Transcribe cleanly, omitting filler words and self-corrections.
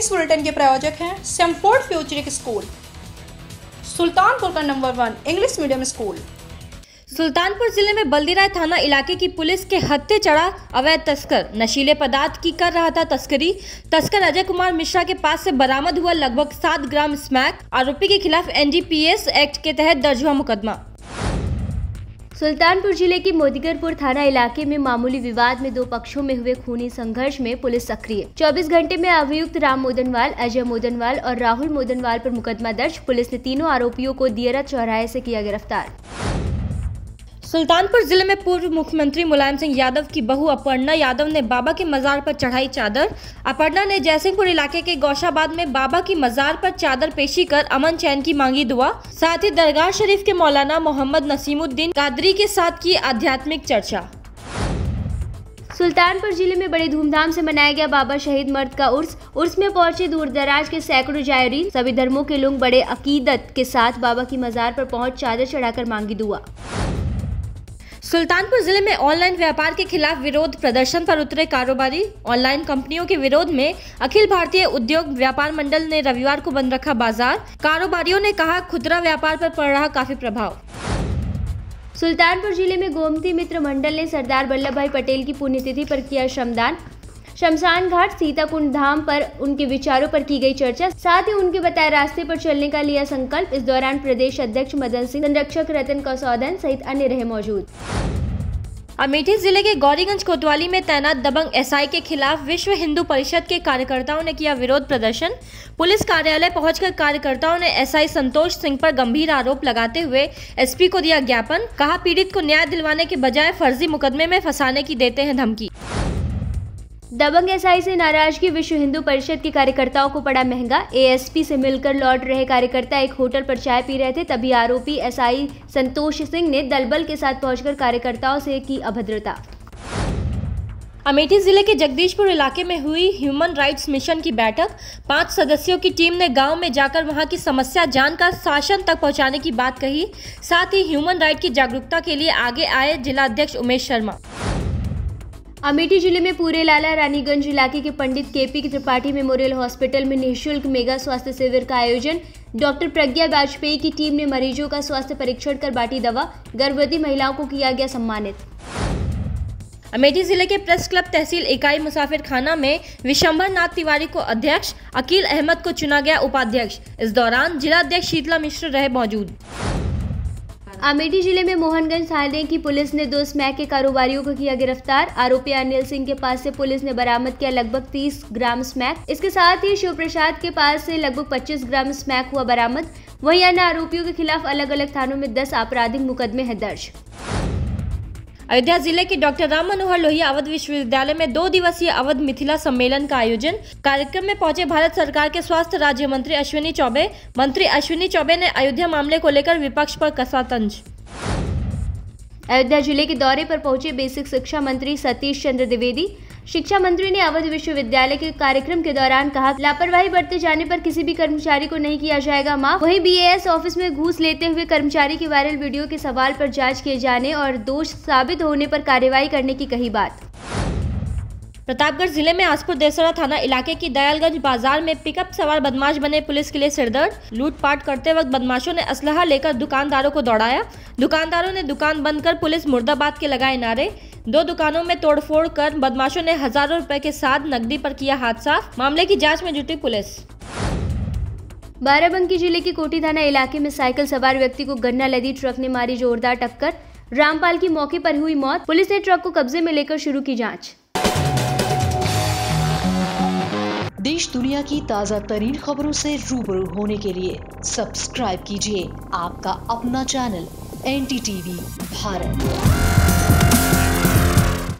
इस बुलेटिन के प्रायोजक हैं स्टैमफोर्ड फ्यूचरिक स्कूल, सुल्तानपुर का number 1 English medium school. Sultanpur जिले में बल्दीराय थाना इलाके की पुलिस के हत्थे चढ़ा अवैध तस्कर नशीले पदार्थ की कर रहा था तस्करी। तस्कर अजय कुमार मिश्रा के पास से बरामद हुआ लगभग 7 ग्राम स्मैक। आरोपी के खिलाफ NDPS एक्ट के तहत दर्ज हुआ मुकदमा। सुल्तानपुर जिले के मोदीगरपुर थाना इलाके में मामूली विवाद में 2 पक्षों में हुए खूनी संघर्ष में पुलिस सक्रिय। 24 घंटे में अभियुक्त राम मोदनवाल, अजय मोदनवाल और राहुल मोदनवाल पर मुकदमा दर्ज। पुलिस ने तीनों आरोपियों को दियरा चौराहे से किया गिरफ्तार। सुल्तानपुर जिले में पूर्व मुख्यमंत्री मुलायम सिंह यादव की बहू अपर्णा यादव ने बाबा के मजार पर चढ़ाई चादर। अपर्णा ने जयसिंहपुर इलाके के गौशाबाद में बाबा की मजार पर चादर पेशी कर अमन चैन की मांगी दुआ। साथ ही दरगाह शरीफ के मौलाना मोहम्मद नसीमुद्दीन कादरी के साथ की आध्यात्मिक चर्चा। सुल्तानपुर जिले में बड़े धूमधाम से मनाया गया बाबा शहीद मर्द का उर्स। उर्स में पहुंचे दूर दराज के सैकड़ों जायरीन। सभी धर्मों के लोग बड़े अकीदत के साथ बाबा की मजार पर पहुंच चादर चढ़ाकर मांगी दुआ। सुल्तानपुर जिले में ऑनलाइन व्यापार के खिलाफ विरोध प्रदर्शन पर उतरे कारोबारी। ऑनलाइन कंपनियों के विरोध में अखिल भारतीय उद्योग व्यापार मंडल ने रविवार को बंद रखा बाजार। कारोबारियों ने कहा खुदरा व्यापार पर पड़ रहा काफी प्रभाव। सुल्तानपुर जिले में गोमती मित्र मंडल ने सरदार वल्लभ भाई पटेल की पुण्यतिथि पर किया श्रमदान। शमशान घाट सीताकुंड धाम पर उनके विचारों पर की गई चर्चा। साथ ही उनके बताए रास्ते पर चलने का लिया संकल्प। इस दौरान प्रदेश अध्यक्ष मदन सिंह, संरक्षक रतन कौसौदन सहित अन्य रहे मौजूद। अमेठी जिले के गौरीगंज कोतवाली में तैनात दबंग SI के खिलाफ विश्व हिंदू परिषद के कार्यकर्ताओं ने किया विरोध प्रदर्शन। पुलिस कार्यालय पहुंचकर कार्यकर्ताओं ने SI संतोष सिंह पर गंभीर आरोप लगाते हुए SP को दिया ज्ञापन। कहा पीड़ित को न्याय दिलवाने के बजाय फर्जी मुकदमे में फंसाने की देते हैं धमकी। दबंग SI से नाराजगी विश्व हिंदू परिषद के कार्यकर्ताओं को पड़ा महंगा। ASP से मिलकर लौट रहे कार्यकर्ता एक होटल पर चाय पी रहे थे, तभी आरोपी SI संतोष सिंह ने दलबल के साथ पहुंचकर कार्यकर्ताओं से की अभद्रता। अमेठी जिले के जगदीशपुर इलाके में हुई ह्यूमन राइट्स मिशन की बैठक। 5 सदस्यों की टीम ने गांव में जाकर वहां की समस्या जानकर शासन तक पहुंचाने की बात कही। साथ ही ह्यूमन राइट की जागरूकता के लिए आगे आए जिला अध्यक्ष उमेश शर्मा। अमेठी जिले में पूरे लाला रानीगंज इलाके के Pandit KP Tripathi memorial hospital में निःशुल्क मेगा स्वास्थ्य शिविर का आयोजन। डॉक्टर प्रज्ञा वाजपेयी की टीम ने मरीजों का स्वास्थ्य परीक्षण कर बांटी दवा। गर्भवती महिलाओं को किया गया सम्मानित। अमेठी जिले के प्रेस क्लब तहसील इकाई मुसाफिर खाना में विशंबर नाथ तिवारी को अध्यक्ष, अकील अहमद को चुना गया उपाध्यक्ष। इस दौरान जिला अध्यक्ष शीतला मिश्र रहे मौजूद। अमेठी जिले में मोहनगंज थाने की पुलिस ने 2 स्मैक के कारोबारियों को किया गिरफ्तार। आरोपी अनिल सिंह के पास से पुलिस ने बरामद किया लगभग 30 ग्राम स्मैक। इसके साथ ही शिव प्रसाद के पास से लगभग 25 ग्राम स्मैक हुआ बरामद। वहीं अन्य आरोपियों के खिलाफ अलग अलग थानों में 10 आपराधिक मुकदमे हैं दर्ज। अयोध्या जिले के डॉक्टर राम मनोहर लोहिया अवध विश्वविद्यालय में 2 दिवसीय अवध मिथिला सम्मेलन का आयोजन। कार्यक्रम में पहुंचे भारत सरकार के स्वास्थ्य राज्य मंत्री अश्विनी चौबे। मंत्री अश्विनी चौबे ने अयोध्या मामले को लेकर विपक्ष पर कसा तंज। अयोध्या जिले के दौरे पर पहुंचे बेसिक शिक्षा मंत्री सतीश चंद्र द्विवेदी। शिक्षा मंत्री ने अवध विश्वविद्यालय के कार्यक्रम के दौरान कहा लापरवाही बरते जाने पर किसी भी कर्मचारी को नहीं किया जाएगा माफ। वहीं BAS ऑफिस में घूस लेते हुए कर्मचारी के वायरल वीडियो के सवाल पर जांच किए जाने और दोष साबित होने पर कार्रवाई करने की कही बात। प्रतापगढ़ जिले में आसपुर देसरा थाना इलाके की दयालगंज बाजार में पिकअप सवार बदमाश बने पुलिस के लिए सिरदर्द। लूटपाट करते वक्त बदमाशों ने असलहा लेकर दुकानदारों को दौड़ाया। दुकानदारों ने दुकान बंद कर पुलिस मुर्दाबाद के लगाए नारे। 2 दुकानों में तोड़फोड़ कर बदमाशों ने हजारों रुपए के साथ नकदी पर किया हाथ साफ। मामले की जांच में जुटी पुलिस। बाराबंकी जिले के कोठी थाना इलाके में साइकिल सवार व्यक्ति को गन्ना लदी ट्रक ने मारी जोरदार टक्कर। रामपाल की मौके पर हुई मौत। पुलिस ने ट्रक को कब्जे में लेकर शुरू की जांच। देश दुनिया की ताज़ा तरीन खबरों से रूबरू होने के लिए सब्सक्राइब कीजिए आपका अपना चैनल NDTV भारत।